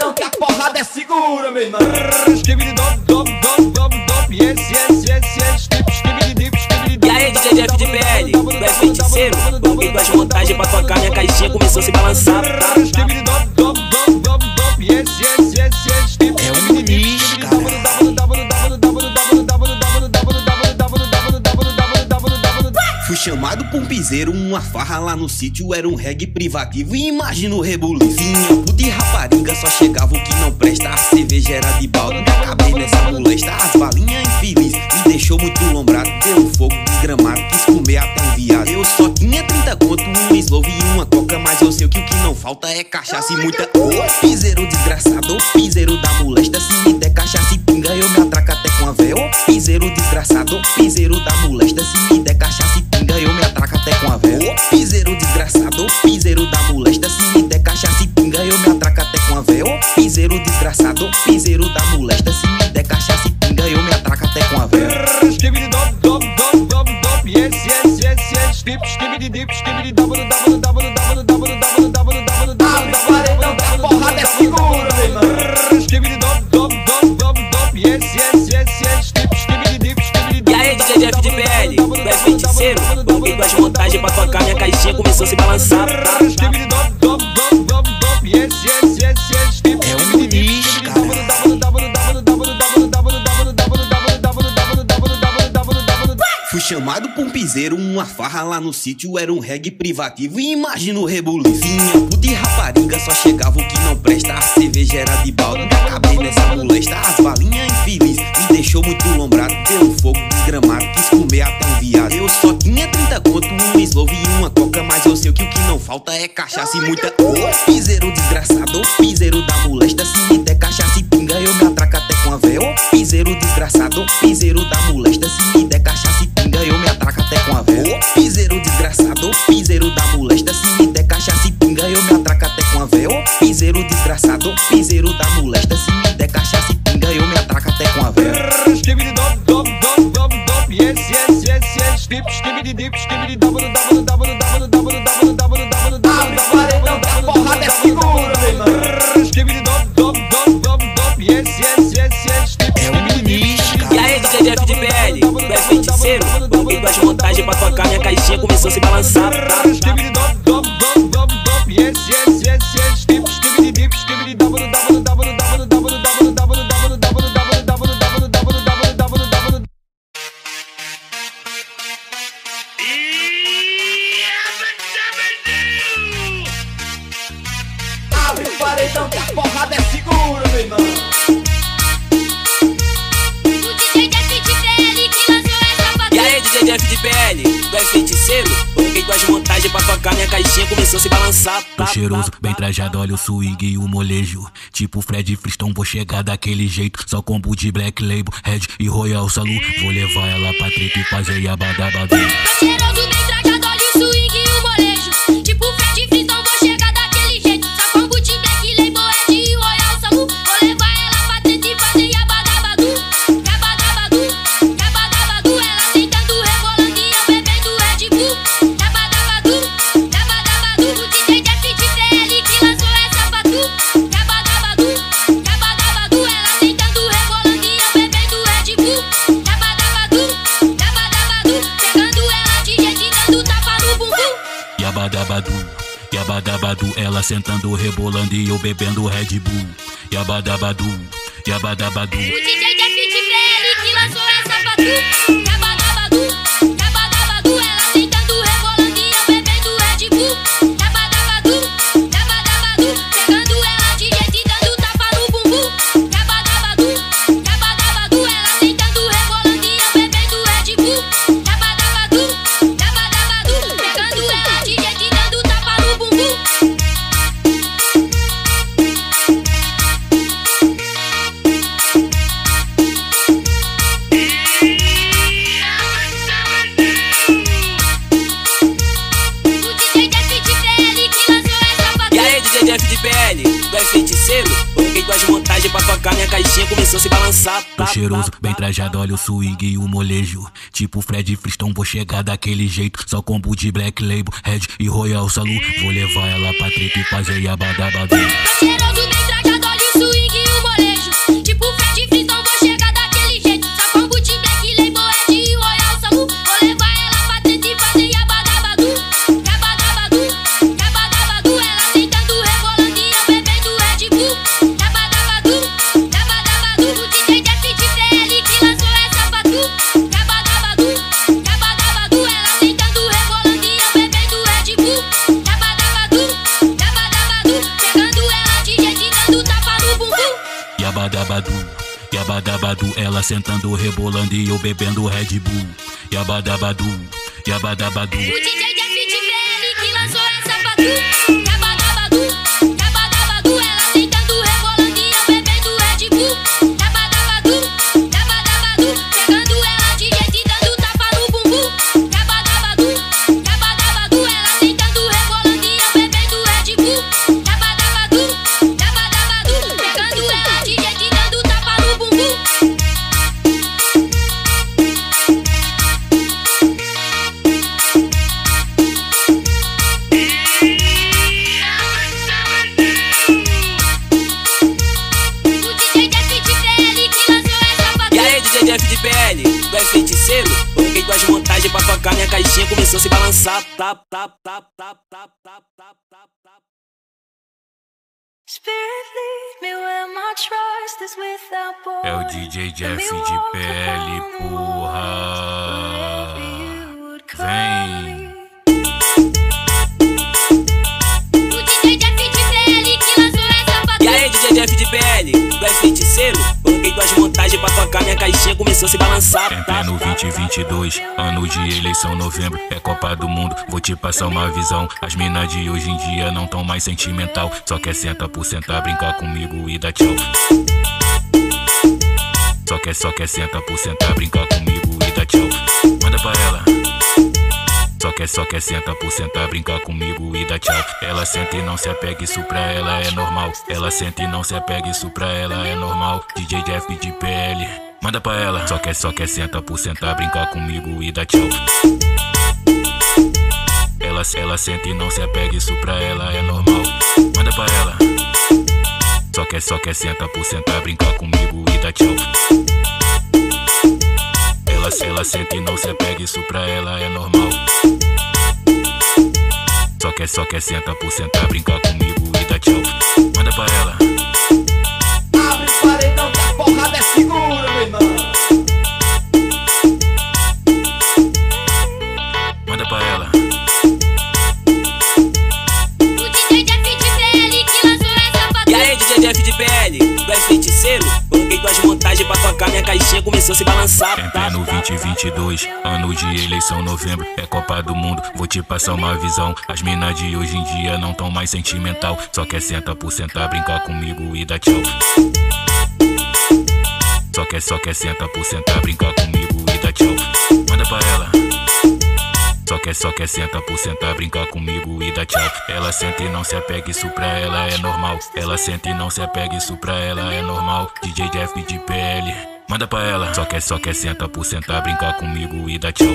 paredão que a porrada é segura, meu irmão. E aí, DJ Jeff de PL, tu é feiticeiro? Coloquei duas montagens pra tocar, minha caixinha começou a se balançar. É um nicho, cara. Fui chamado por um piseiro, uma farra lá no sítio, era um reggae privativo e imagina o rebuliço. Vinha puta e rapariga, só chegava o que não presta, a cerveja era de balde, me acabei nessa molesta. As balinhas infeliz me deixou muito lombrado, deu um fogo desgramado, quis comer até um viado. Eu só tinha 30 conto, um slove e uma coca, mas eu sei que o que não falta é cachaça e muita. Ô piseiro desgraçado, ô piseiro da molesta, se me der cachaça e pinga eu me atraco até com a véia. Ô piseiro desgraçado, ô piseiro da molesta, se me der cachaça e pinga eu me atraco até com a véia. Ô piseiro desgraçado, ô piseiro da molesta, se me der cachaça e pinga eu me atraco até com a véia. Ô piseiro desgraçado, ô piseiro da molesta, se me der cachaça e pinga eu me atraco até com a véia. Paredão que a porrada é segura, meu irmão. E aí, DJ Jeff de PL, tu é feiticeiro? Coloquei duas montagens pra tocar, minha caixinha começou a se balançar. É um nicho, cara. Fui chamado por um piseiro, uma farra lá no sítio, era um reggae privativo e imagina o rebuliço. Vinha puta e rapariga, só chegava o que não presta, a cerveja era de balde, me acabei nessa molesta. As balinhas infeliz me deixou muito lombrado, deu um fogo desgramado, quis comer até um viado. Eu só tinha 30 conto, um slove e uma coca, mas eu sei que o que não falta é cachaça e muita. Ô piseiro desgraçado, ô piseiro da molesta, se me der cachaça e pinga eu me atraco até com a véia. Ô piseiro desgraçado, ô piseiro da molesta, se me der cachaça e pinga eu me atraco até com a véia. Ô piseiro desgraçado, ô piseiro da molesta, se me der cachaça e pinga eu me atraco até com a véia. Ô piseiro desgraçado, ô piseiro da molesta, se me der cachaça e pinga eu me atraco até com a véia. Paredão que a porrada é segura, meu irmão. É um nicho, cara. E aí, DJ Jeff de PL, tu é feiticeiro? Coloquei duas montagens pra tocar, minha caixinha começou a se balançar. Abre o paredão que a porrada é segura, meu irmão. E aí, DJ Jeff de PL, tu é feiticeiro? Coloquei duas montagens pra tocar, minha caixinha começou a se balançar. Tô cheiroso, bem trajado, olha o swing e o molejo. Tipo Fred Flintstone, vou chegar daquele jeito. Só combo de Black Label, Red e Royal Salu. Vou levar ela pra treta e fazer yabadabadu. Tô cheiroso, bem trajado, olha o swing e o molejo. Tipo Fred Flintstone, vou chegar daquele jeito. Só combo de Black Label, Red e Royal Salu. Vou levar ela pra treta e fazer yabadabadu. Yabadabadu, yabadabadu. Ela sentando, rebolando e eu bebendo Red Bull. Yabadabadu, yabadabadu. O DJ Jeff de PL que lançou essa pra tu. Yabadabadu, yabadabadu. Ela sentando, rebolando e eu bebendo Red Bull. Yabadabadu, yabadabadu. Pegando ela de jeito e dando tapa no bumbum. Yabadabadu, yabadabadu. Ela sentando, rebolando e eu bebendo Red Bull. Yabadabadu, yabadabadu. O DJ Jeff de PL que lançou essa pra tu. Yabadabadu, yabadabadu. Ela sentando, rebolando e eu bebendo Red Bull. Yabadabadu, yabadabadu. Pegando ela de jeito e dando tapa no bumbum. Yabadabadu, yabadabadu. Ela sentando, rebolando e eu bebendo Red Bull. Yabadabadu, yabadabadu. Pegando ela de jeito e dando tapa no bumbum. Jeff de PL, tu é feiticeiro? Coloquei duas montagens pra tocar, minha caixinha começou a se balançar. Tô cheiroso, bem trajado, olha o swing e o molejo. Tipo Fred Flintstone, vou chegar daquele jeito. Só combo de Black Label, Red e Royal Salu. Vou levar ela pra treta e fazer yabadabadu. Tô cheiroso, bem trajado, olha o Yabadabadu, yabadabadu, ela sentando, rebolando e eu bebendo Red Bull. Yabadabadu, yabadabadu. O DJ Jeff de BL que lançou essa batu. Yabadabadu, yabadabadu, ela sentando, rebolando e eu bebendo Red Bull. Yabadabadu, yabadabadu, pegando ela de jeito e dando tapa no bumbum. Yabadabadu, yabadabadu, ela sentando, rebolando e eu bebendo Red Bull. Yabadabadu, yabadabadu, pegando ela de jeito e dando tapa no bumbum. Jeff de PL, tu é feiticeiro? Coloquei tuas montagens pra tocar, minha caixinha começou a se balançar. Tap, tap, tap, tap, tap, tap, tap, tap, tap. Spirit lead me where my trust is without borders. É o DJ Jeff de PL, porra. Vem. O DJ Jeff de PL que lançou essa batu. E aí, DJ Jeff de PL, tu é feiticeiro? Coloquei tuas montagens pra tocar, minha caixinha começou a se balançar. Em pleno 2022, ano de eleição, novembro, é Copa do Mundo. Vou te passar uma visão. As minas de hoje em dia não tão mais sentimental. Só quer senta por sentar, brincar comigo e dar tchau. Só quer senta por sentar, brincar comigo e dar tchau. Manda pra ela. Só quer senta por sentar, brincar comigo e dar tchau. Ela senta e não se apega, isso pra ela é normal. Ela senta e não se apega, isso pra ela é normal. DJ Jeff de PL, manda pra ela. Só quer senta por sentar, brincar comigo e dar tchau. Ela senta e não se apega, isso pra ela é normal. Manda pra ela. Só quer senta por sentar, brincar comigo e dar tchau. Ela senta e não se apega, isso pra ela é normal. Só quer senta por sentar, brincar comigo e dar tchau. Manda pra ela. Abre o paredão que a porrada é segura, meu irmão. Manda pra ela. O DJ Jeff de PL que lançou essa batu. E aí, DJ Jeff de PL, tu é feiticeiro? Coloquei tuas montagens pra tocar, minha caixinha começou a se balançar. Em pleno 2022, ano de eleição, novembro, é Copa do Mundo. Vou te passar uma visão. As minas de hoje em dia não tão mais sentimental. Só quer senta por sentar, brincar comigo e dar tchau. Só quer senta por sentar, brincar comigo e dar tchau. Manda pra ela. Só quer senta por sentar, brincar comigo e dar tchau. Ela senta e não se apega, isso pra ela é normal. Ela senta e não se apega, isso pra ela é normal. DJ Jeff de PL, manda pra ela. Só quer senta por sentar, brincar comigo e dar tchau.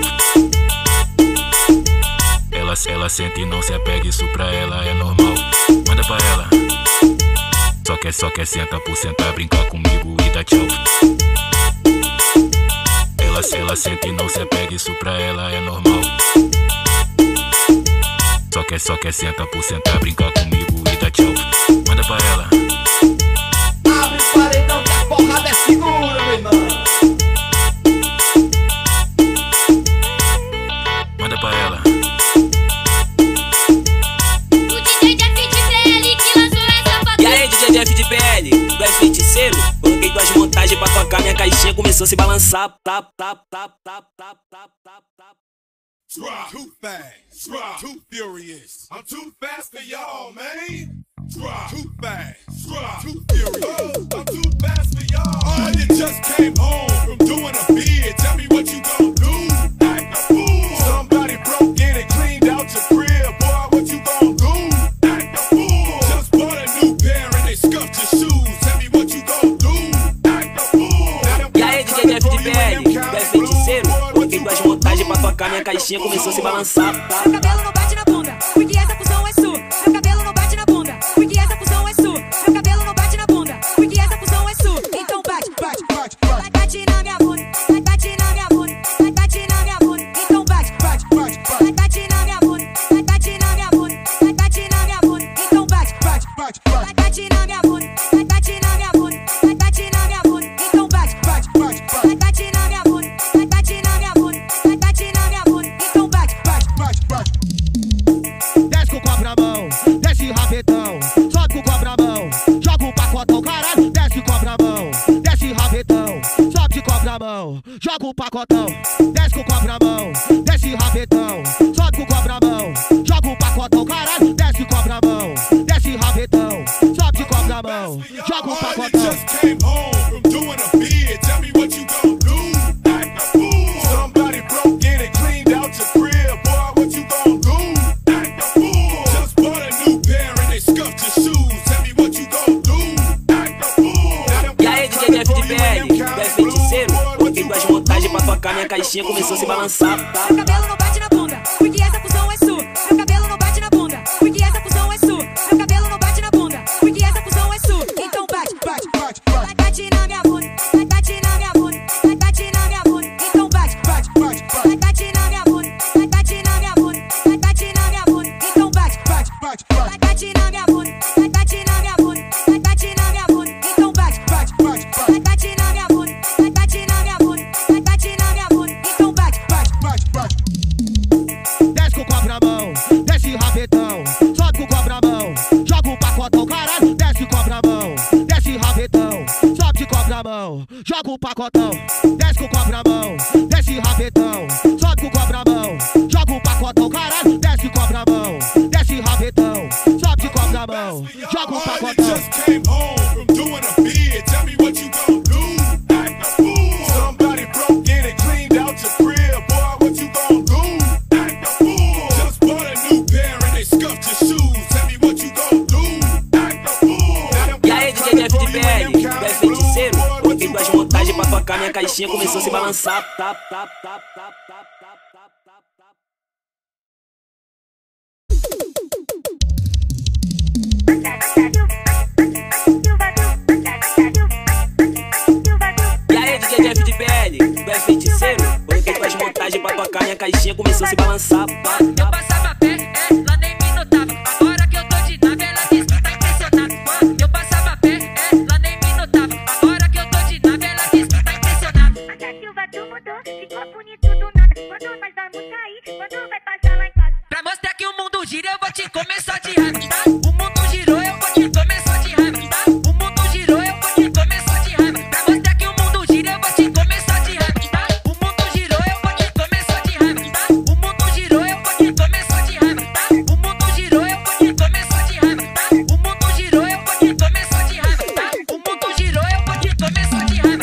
Ela senta e não se apega, isso pra ela é normal. Manda pra ela. Só quer senta por sentar, brincar comigo e dar tchau. Ela senta e não se apega, isso pra ela é normal. Só quer senta por sentar, brincar comigo e dar tchau. Manda pra ela. Abre o paredão que a porrada é segura, meu irmão. Manda pra ela. O DJ Jeff de PL que lançou essa batu. E aí, DJ Jeff de PL, tu é feiticeiro? Coloquei tuas montagens pra tocar, minha caixinha começou a se balançar. Tap, tap, tap, tap, tap, tap, tap, tap. Too fast, too furious. I'm too fast for y'all, man. Too fast, too furious. I'm too fast for y'all. Oh, you just came home from doing a bid. Tell me what you gon' do. Act a fool. Somebody broke in and cleaned out your crib. Boy, what you gon' do? Act a fool. Just bought a new pair and they scuffed your shoes. Tell me what you gon' do. Act a fool. E aí, DJ Jeff de PL, tu é feiticeiro? Coloquei tuas montagens pra tocar, minha caixinha começou a se balançar. Meu cabelo não bate na bunda, porque essa fusão é sua. Meu cabelo não bate na bunda, porque essa fusão é sua. Meu cabelo não bate na bunda, porque essa fusão é sua. Então bate, bate, bate, bate, bate na minha bunda, bate na minha bunda, bate na minha bunda. Então bate, bate, bate, bate, bate na minha bunda, bate na minha bunda, bate na minha bunda. Então bate, bate, bate, bate, bate na minha bunda, bate na minha bunda, bate na minha bunda. Então bate, bate, bate, bate, bate na minha bunda, bate na minha bunda, bate na minha bunda. Então bate, bate, bate, bate. joga o pacotão. Desce com o copo na mão, desce rabetão. Sobe com o copo na mão, joga o pacotão. Caralho, desce com o copo na mão, desce rabetão. Sobe de copo na mão, joga o pacotão. Just came home from doing a bid. Tell me what you gon' do. Act a fool. Somebody broke in and cleaned out your crib. Boy, what you gon' do? Act a fool. Just bought a new pair and they scuffed your shoes. Tell me what you gon' do. Act a fool. E aí, DJ Jeff de PL, tu é feiticeiro? Coloquei duas montagens pra tocar, minha caixinha começou a se balançar, tá? Meu cabelo não bate na bunda, porque essa fusão é sua. Meu cabelo não bate na bunda, porque essa fusão é sua. Meu cabelo não bate na bunda, porque essa fusão é sua. Então bate, bate, bate, bate. Bate na minha bunda, bate na minha bunda, bate na minha bunda. Então bate, bate, bate, bate. Bate na minha bunda, bate na minha bunda, bate na minha bunda. Então bate, bate, bate, bate. Bate na minha bunda, bate na minha bunda, bate na minha bunda. Então bate, bate, bate, bate. Bate na minha bunda, bate na minha bunda, bate na minha bunda. Então bate, bate, bate, bate. Desce com o copo na mão, desce rabetão. Sobe com o copo na mão, joga o pacotão. Caralho, desce com o copo na mão, desce rabetão. Sobe de copo na mão, joga o pacotão. Desce com o copo na mão, desce rabetão. Sobe com o copo na mão, joga o pacotão. Caralho, desce com o copo na mão, desce rabetão. Sobe de copo na mão, joga o pacotão. Just came home from doing a bid. Tell me what you gon' do. Act a fool. Somebody broke in and cleaned out your crib. Boy, what you gon' do? Act a fool. Just bought a new pair and they scuffed your shoes. Tell me what you gon' do. Act a fool. E aí, DJ Jeff de PL, tu é feiticeiro? Coloquei duas montagens pra tocar, minha caixinha começou a se balançar, tá, tá, tá, tá, tá, tá, tá, tá, tá. E aí, DJ Jeff de PL, tu é feiticeiro? Coloquei duas montagens pra tocar, minha caixinha começou a se balançar, tá, Eu passava perto, ela nem me notava. Agora que eu tô de nave, ela diz que tá impressionada. Eu passava perto, ela nem me notava. Agora que eu tô de nave, ela diz que tá impressionada. A Silva tu mudou, ficou bonito do nada. Quando nós vamos sair, quando vai passar lá em casa. Pra mostrar que o mundo gira, eu vou te comer só de raiva, tá? O mundo girou, eu vou te comer só de raiva, tá? O mundo girou, eu vou te comer só de raiva. Pra mostrar que o mundo gira, eu vou te comer só de raiva, tá? O mundo girou, eu vou te comer só de raiva, tá? O mundo girou, eu vou te comer só de raiva, tá? O mundo girou, eu vou te comer só de raiva, tá? O mundo girou, eu vou te comer só de raiva, tá? O mundo girou, eu vou te comer só de raiva.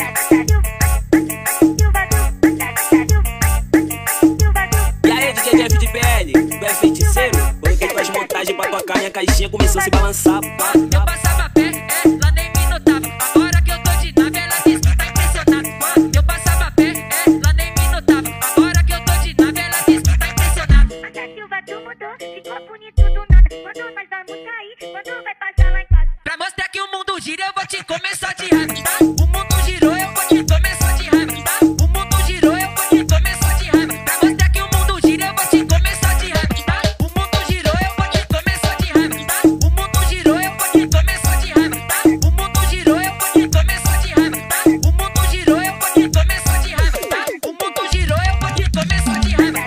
E aí, DJ Jeff de PL, tu é feiticeiro? Coloquei duas montagens pra tocar, minha caixinha começou a se balançar, tá, Eu tá. passava perto, ela nem me notava. Agora que eu tô de nave, ela diz que tá impressionada. Eu passava perto, ela nem me notava. Agora que eu tô de nave, ela diz que tá impressionada. A Silva tu mudou, ficou bonito do nada. Quando nós vamos sair, quando vai passar lá em casa. Pra mostrar que o mundo gira, eu vou te comer só de raiva, tá? O mundo girou, eu vou te comer só de raiva, tá? O mundo girou, eu vou te comer só de raiva. Pra mostrar que o mundo gira, eu vou te comer só de raiva, tá? O mundo girou, eu vou te comer só de raiva, tá? O mundo girou, eu vou te comer só de raiva, tá? O mundo girou, eu vou te comer só de raiva, tá? O mundo girou, eu vou te comer só de raiva, tá? O mundo girou, eu vou te comer só de raiva.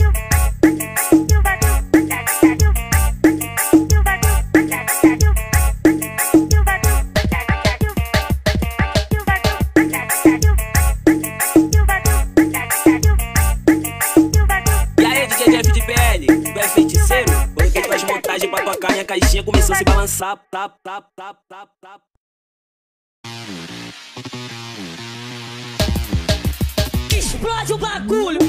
E aí, DJ Jeff de PL, tu é feiticeiro? Coloquei duas montagens pra tocar, minha caixinha começou a se balançar, tá, tá, tá, tá, tá. Explode o bagulho.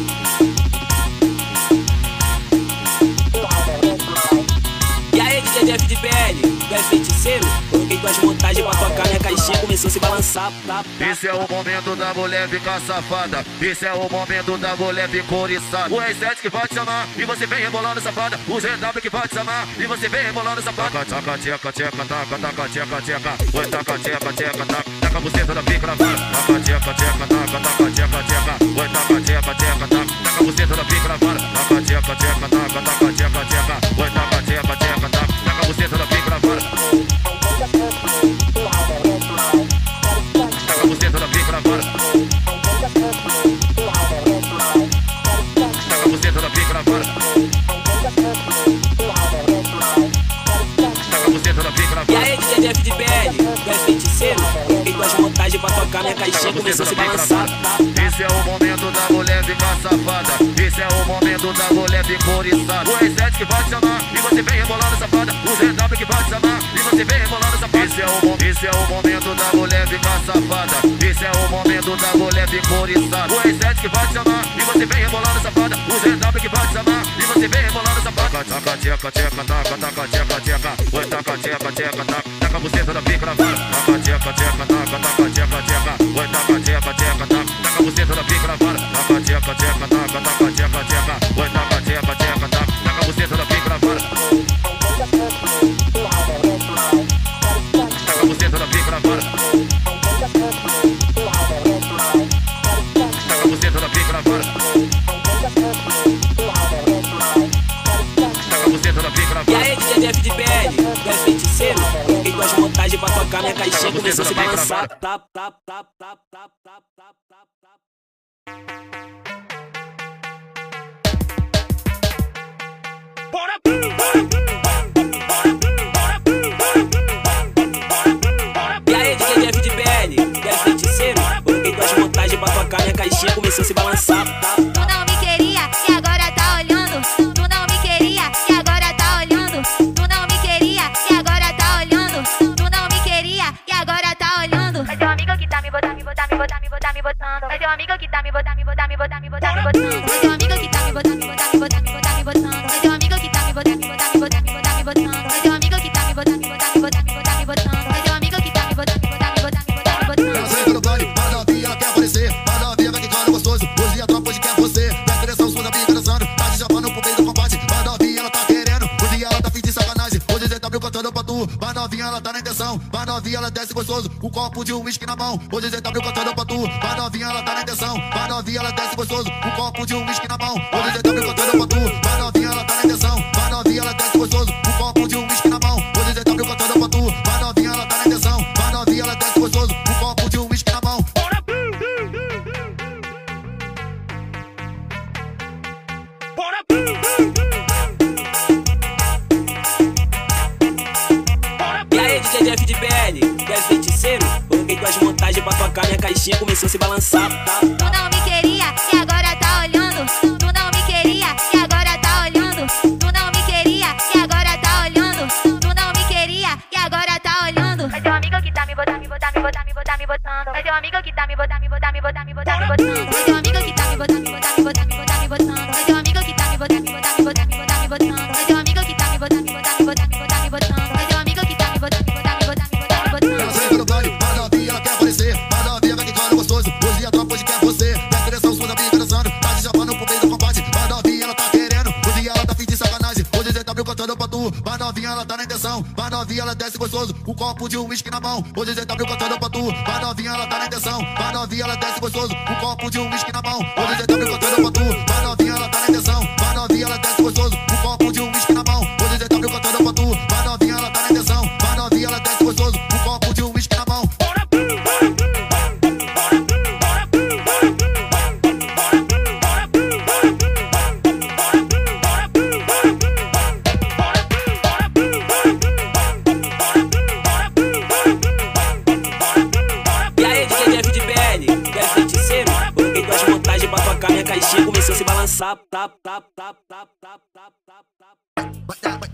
E aí, DJ Jeff de PL, tu é feiticeiro? Coloquei duas montagens pra tocar, minha caixinha começou a se balançar, tá, tá. Esse é o momento da mulher ficar safada. Esse é o momento da mulher ficar oriçada. O R7 que vai te chamar e você vem rebolando safada. O ZW que vai te chamar e você vem rebolando safada. Taca, tcheca, tcheca, taca, taca, tcheca, tcheca. Oi, taca, tcheca, tcheca, taca. Taca a buceta da pica na vara. Taca, tcheca, tcheca, taca, taca, tcheca, tcheca. Oi, taca, tcheca, tcheca, taca. Taca a buceta da pica na vara. Taca, tcheca, tcheca, taca, taca, tcheca, tcheca. Oi, taca, tcheca, tcheca, taca. Taca a buceta da pica na vara. Taca a buceta da pica na vara. Taca a buceta da pica na vara. Taca a buceta da pica na E vara. aí, DJ Jeff de PL, tu é feiticeiro? Coloquei duas montagens pra tocar, tocar, minha caixinha começou a se balançar. Esse é o momento da mulher ficar safada. Esse é o momento da mulher ficar oriçada. O R7 que vai te chamar e você vem rebolando safada. O ZW que vai te chamar e você vem rebolando safada. Esse é o momento da mulher ficar safada. Esse é o momento da mulher ficar oriçada. O R7 que vai te chamar e você vem rebolando safada. O ZW que vai te chamar e você vem rebolando safada. Taca, tcheca, tcheca, taca, taca, tcheca, tcheca. Oi, taca, tcheca, tcheca, taca. Taca a buceta da pica na vara. Taca, tcheca, tcheca, taca, taca, tcheca, tcheca. Oi, taca, tcheca, tcheca, taca. Taca a buceta da pica na vara. Taca, tcheca, tcheca, taca, taca, tcheca, tcheca. Oi, taca, tcheca, tcheca, taca. Taca a buceta da pica na vara. Taca a buceta da pica na vara. Taca a buceta da pica na vara. E aí, DJ Jeff de BL, tu é feiticeiro? Coloquei tuas montagens pra tocar, minha caixinha começou a se balançar. Tap, tap, tap, tap, tap, tap, tap, tap, tap. E aí, DJ Jeff de BL, tu é feiticeiro? Coloquei tuas montagens pra tocar, minha caixinha começou a se balançar. Tu não me queria e agora tá olhando. Tu não me queria e agora tá olhando. Tu não me queria e agora tá olhando. Tu não me queria e agora tá olhando. É teu amigo que tá me botando, me botando, me botando, me botando, me botando. É teu amigo que tá me botando, me botando, me botando, me botando, me botando. É teu amigo que tá me botando, me botando, me botando, me botando, me botando. É teu amigo que tá me botando, me botando, me botando, me botando, me botando. É teu amigo que tá me botando, me botando, me botando, me botando, me botando. É teu amigo que tá me botando, me botando, me botando, me botando, me botando. Ela senta no baile, a novinha ela quer aparecer. A novinha vai quicando gostoso. Hoje a tropa hoje quer você. Presta atenção, suas amigas dançando. Tá de japão pro meio do combate. A novinha ela tá querendo. Hoje ela tá fim de sacanagem. Hoje você tá cantando pra tu. A novinha ela tá na intenção. A novinha ela desce gostoso. Um copo de uísque na mão. Hoje você tá cantando pra tu. A novinha ela tá na intenção. A novinha ela desce gostoso. Um copo de uísque na mão. Hoje você tá cantando pra tu. A novinha ela tá na intenção. A novinha ela desce gostoso. Um copo de uísque na mão. Hoje você tá cantando pra tu. A novinha ela tá na intenção. A novinha ela desce gostoso. Um copo de uísque na mão. E aí, DJ Jeff de BL, tu é feiticeiro? Coloquei tuas montagens pra tocar, minha caixinha começou a se balançar. Tu não me queria e agora tá olhando. Tu não me queria e agora tá olhando. Tu não me queria e agora tá olhando. Tu não me queria e agora tá olhando. É teu amigo que tá me botando, me botando, me botando, me botando, me botando. É teu amigo que tá me botando, me botando, me botando, me botando, me botando. É teu amigo que tá me botando, me botando, me botando, me botando, me botando. É teu amigo que tá me botando, me botando, me botando, me botando, me botando. É teu amigo que tá me botando, me botando, me botando, me botando, me botando. É teu amigo que tá me botando, me botando, me botando, me botando, me botando. Ela senta no baile, a novinha ela quer aparecer. A novinha vai quicando gostoso. Hoje a tropa hoje quer você. Presta atenção, suas amigas dançando. Tá de japão pro meio do combate. A novinha ela tá querendo. Hoje ela tá fim de sacanagem. Hoje você tá cantando pra tu. A novinha ela tá na intenção. A novinha ela desce gostoso. Um copo de uísque na mão. Hoje você tá cantando pra tu. A novinha ela tá na intenção. A novinha ela desce gostoso. Um copo de uísque na mão. Hoje você tá cantando pra tu. A novinha ela tá na intenção. A novinha ela desce gostoso. Um copo de uísque na mão. Hoje você tá cantando pra tu. A novinha ela tá na intenção. A novinha ela desce gostoso. Um copo de uísque na mão. E aí, DJ Jeff de BL, tu é feiticeiro? Coloquei tuas montagens pra tocar, minha caixinha começou a se balançar. Tap, tap, tap, tap, tap, tap, tap, tap.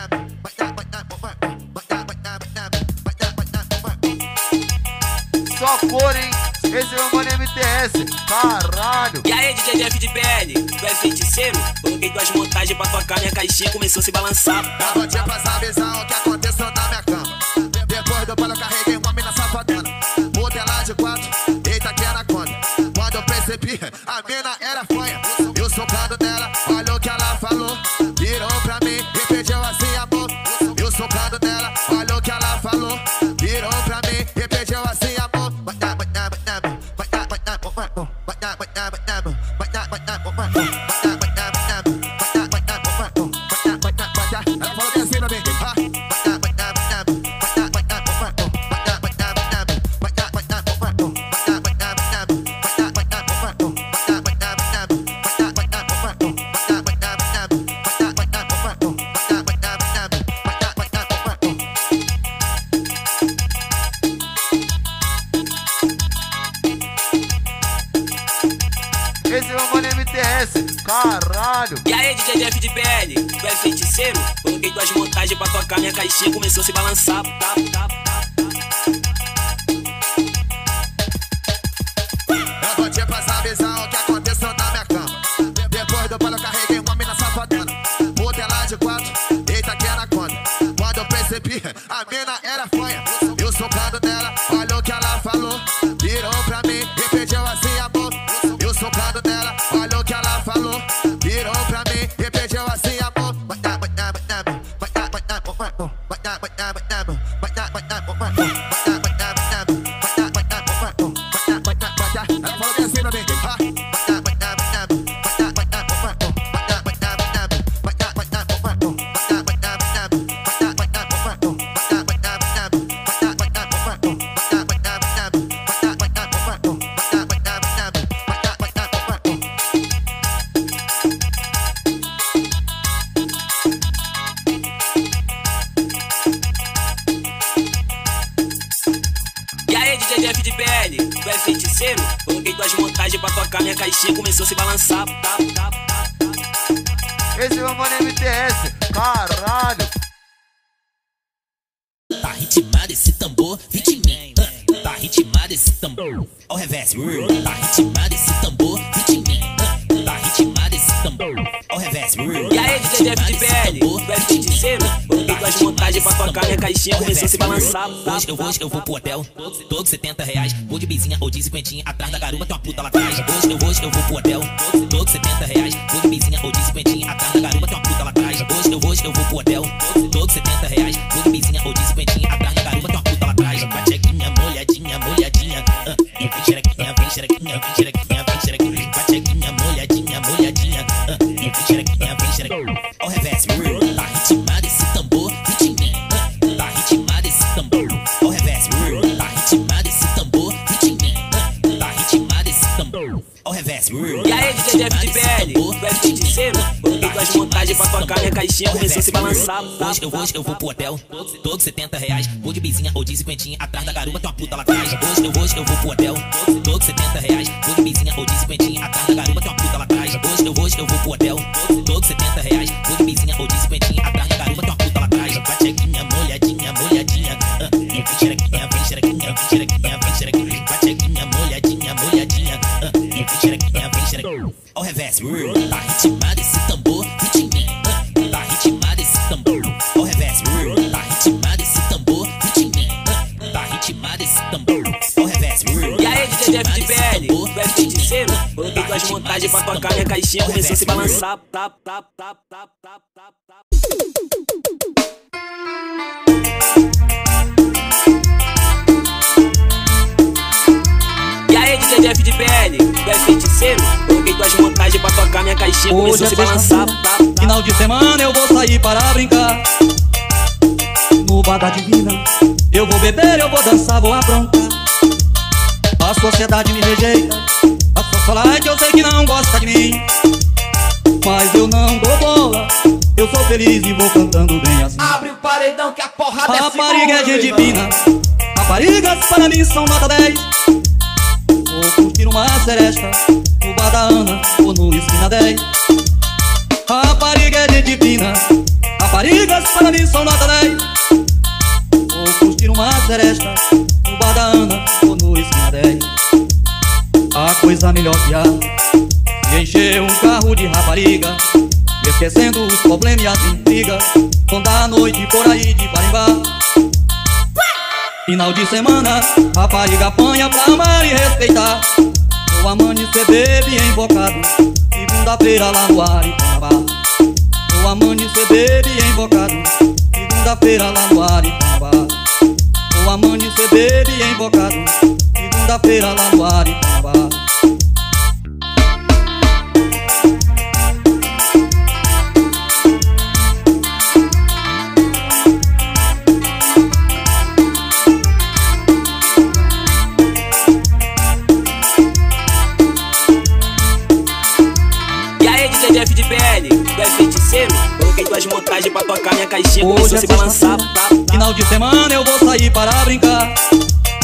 Só cor, hein? Esse é o mano MTS. Caralho. E aí, DJ Jeff de BL, tu é feiticeiro? Coloquei tuas montagens pra tocar, minha caixinha começou a se balançar. Eu vou te passar a visão o que aconteceu na minha cama. Depois do pano eu carreguei uma mina safadona. Botei ela de quatro, eita que era conta. Quando eu percebi, a mina era fanha. Eu socando nela, olha o que ela falou. Virou pra mim e pediu assim amor. Eu socando nela, olha o que ela falou. Virou pra mim e pediu assim amor. Ela falou que assim pra mim. caralho. E aí, DJ Jeff de PL, tu é feiticeiro? Coloquei tuas montagens pra tocar, minha caixinha começou a se balançar. Eu vou te passar a visão o que aconteceu na minha cama. Depois do pano eu carreguei uma mina safadona. Botei lá de 4, eita que era conta. Quando eu percebi, a mina era fanha. Eu socando nela, olha o que ela falou. Virou pra mim e pediu assim amor. Eu socando nela, olha o que ela falou. Virou pra mim e pediu assim amor. Ela falou bem assim pra mim. DJ Jeff de PL, tu é feiticeiro? Coloquei tuas montagens pra tocar, minha caixinha começou a se balançar. Esse é o mano MTS, caralho. Tá ritmado esse tambor, vite em mim. Tá ritmado esse tambor, ao revés. Tá ritmado esse tambor, vite em mim. Tá ritmado esse tambor, ao revés. E aí, DJ Jeff de PL, tu é feiticeiro? Coloquei tuas montagens pra tocar, minha caixinha começou a se balançar. Hoje eu vou pro hotel, todo R$70. Vou de bizinha ou de 50 atrás da garupa, tem uma puta lá atrás. Hoje eu vou pro hotel, todo R$70. Vou de bizinha ou de 50 atrás da garupa, tem uma puta lá atrás. Hoje eu vou pro hotel, todo R$70. Vou de bizinha ou de 50 atrás da garupa, tem uma puta lá atrás. Com a chequinha molhadinha, molhadinha. Vem xerequinha, vem xerequinha, vem xerequinha, vem xerequinha. Com a chequinha molhadinha, molhadinha. Vem xerequinha, vem xerequinha. Ao revés, tá ritmado esse tambor, vite em mim. Tá ritmado esse tambor, ao revés. Tá ritmado esse tambor, vite em mim. Tá ritmado esse tambor, ao revés. E aí, DJ Jeff de PL, tu é feiticeiro? Coloquei tuas montagens pra tocar, minha caixinha começou a se balançar. Hoje eu vou pro hotel, todo R$70. Vou de bizinha ou de 50 atrás da garupa, tem uma puta lá atrás. Hoje eu vou pro hotel, todo R$70. Vou de bizinha ou de 50 atrás da garupa, tem uma puta lá atrás. Hoje eu vou pro hotel, todo R$70. Vou de bizinha ou de 50 atrás da garupa, tem uma puta lá atrás. Com a chequinha molhadinha, molhadinha. Vem xerequinha, vem xerequinha, vem xerequinha, vem xerequinha. Com a chequinha molhadinha, molhadinha. Vem xerequinha, vem xerequinha. Ao revés, tá ritmado esse tambor, vite em mim. Tá ritmado esse tambor, ao revés. Tá ritmado esse tambor, vite em mim. Tá ritmado esse tambor, ao revés. E aí, DJ Jeff de PL, tu é feiticeiro? Coloquei tuas montagens pra tocar, minha caixinha começou a se balançar. E aí, DJ Jeff de PL, tu é feiticeiro? Coloquei tuas montagens pra tocar, minha caixinha começou a se balançar. Final de semana eu vou sair para brincar. No bar da Divina eu vou beber, eu vou dançar, vou aprontar. A sociedade me rejeita, a socialite eu sei que não gosta de mim, mas eu não dou bola, eu sou feliz e vou cantando bem assim. Abre o paredão que a porrada é rapariga é gente fina, raparigas para mim são nota 10. Vou curtir uma seresta no bar da Ana ou no esquina 10. Rapariga é gente fina, raparigas para mim são nota 10. Vou curtir uma seresta no bar da Ana ou no esquina 10. A coisa melhor que há é encher um carro de rapariga, esquecendo os problemas e as intrigas, andar à noite por aí de bar em bar. Final de semana, rapariga apanha pra amar e respeitar. Vou amanhecer bebe embocado, segunda-feira lá no Aricanabá. Vou amanhecer bebe embocado, segunda-feira lá no Aricanabá. Vou amanhecer bebe embocado, segunda-feira lá no Aricanabá. Jeff de PL, tu é feiticeiro? Coloquei tuas montagens pra tocar, minha caixinha começou a se balançar. Final de semana eu vou sair para brincar.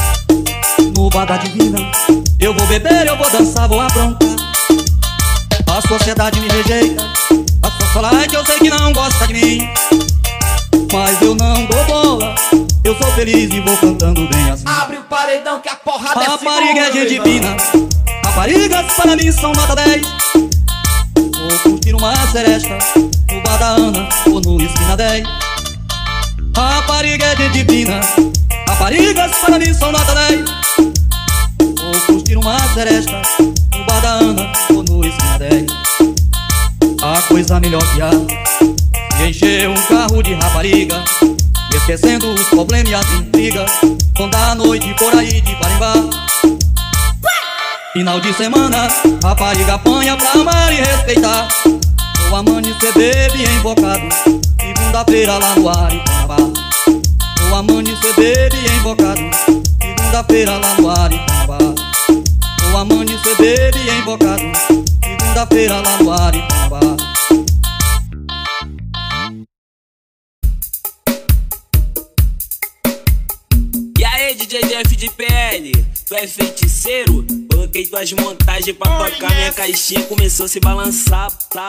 No bar da Divina eu vou beber, eu vou dançar, vou aprontar. A sociedade me rejeita, a socialite eu sei que não gosta de mim, mas eu não dou bola, eu sou feliz e vou cantando bem assim. Abre o paredão que a porrada é segura. Rapariga é gente fina, raparigas para mim são nota 10. Vou curtir uma seresta no bar da Ana ou no esquina 10. Rapariga é gente fina, raparigas para mim são nota 10. Vou curtir uma seresta no bar da Ana ou no esquina 10. A coisa melhor que há se encher um carro de rapariga, esquecendo os problemas e as intrigas, andar à noite por aí de Parimbá. Final de semana, rapariga apanha pra amar e respeitar. Vou amanhecer bebe invocado, segunda-feira lá no Ariponabá. Vou amanhecer bebe invocado, segunda-feira lá no Ariponabá. Vou amanhecer bebe invocado, segunda-feira lá no Ariponabá. E aí, DJ Jeff de PL, tu é feiticeiro? Coloquei tuas montagens pra tocar, minha caixinha começou a se balançar.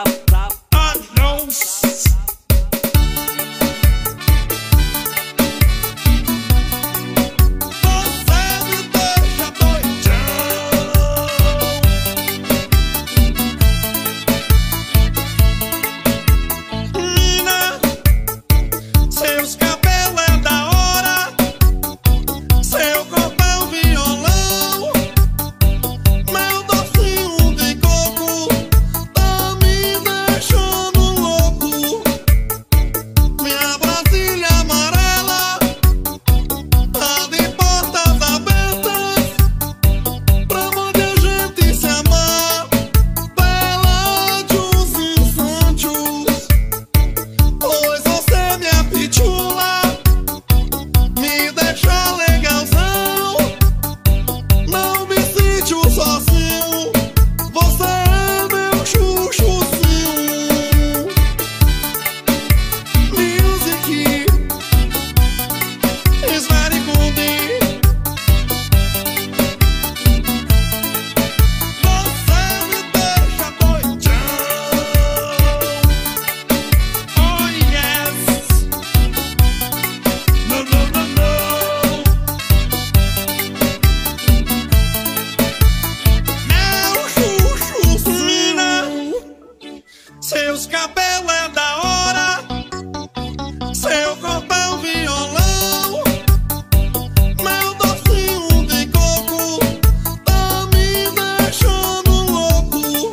Seus cabelos é da hora, seu corpo é um violão, meu docinho de coco tá me deixando louco.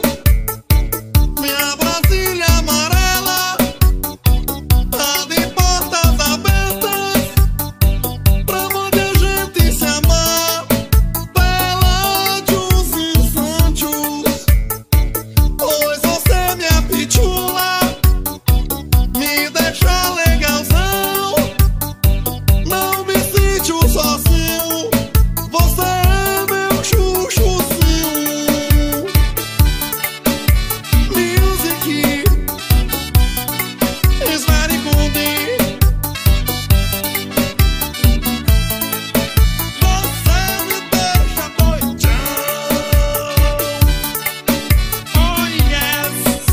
Minha Brasília amarela tá de portas abertas pra onde a gente se amar, bela de uns instantes. Pois você me apitula, me deixa legalzão, não me sinto sozinho, você é meu chuchuzinho. Music is very good. Você me deixa doidão. Oh yes.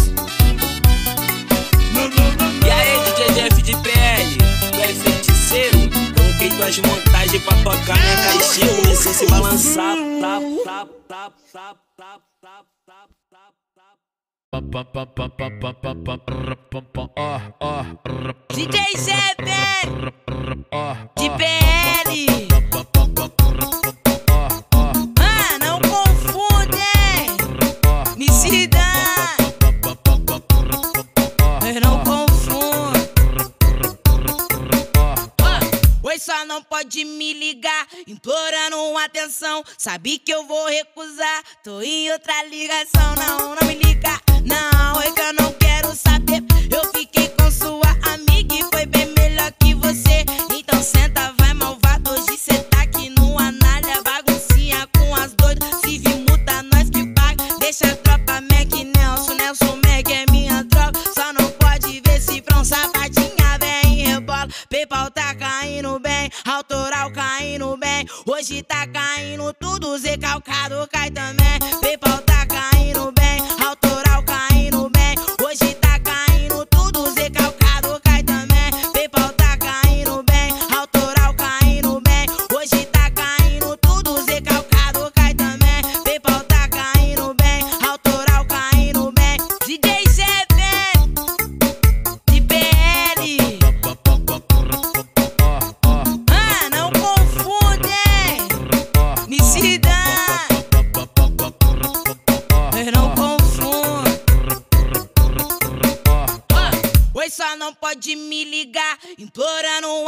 E aí, DJ Jeff de PL, tu é feiticeiro? Coloquei tuas montagens pra tocar, minha caixinha começou a se balançar. DJ Jeff de PL. Ah, não confunde, me cida. Não confunde. Oi, só não pode me ligar, implorando atenção. Sabe que eu vou recusar, tô em outra ligação. Não, não me liga, não, é que eu não quero saber. Eu fiquei com sua amiga e foi bem melhor que você. Então senta, vai malvado, hoje cê tá aqui no Anália. Baguncinha com as doidas, se vir multa, nós que paga. Deixa a tropa Mac, Nelson Mac é minha tropa. Só não pode ver cifrão, safadinha, vem e rebola. PayPal tá caindo bem, autoral caindo bem. Hoje tá caindo tudo, Zé Calcado cai também. PayPal tá caindo bem, autoral caindo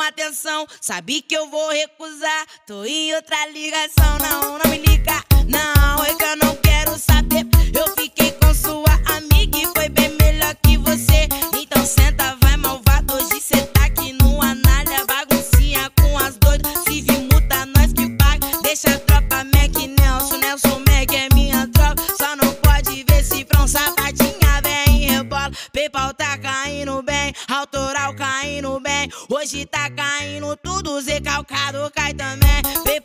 atenção. Sabe que eu vou recusar, tô em outra ligação. Não, não me liga, não, é que eu não quero saber. Eu fiquei com sua amiga e foi bem melhor que você. Então senta, vai malvado, hoje cê tá aqui no Anália. Baguncinha com as doidas, se vir multa nós que paga. Deixa a tropa Mac, Nelson Mac é minha tropa. Só não pode ver cifrão, safadinha vem e rebola. PayPal tá caindo bem, autoral caindo bem. Hoje tá caindo tudo, Zé Calcado cai também.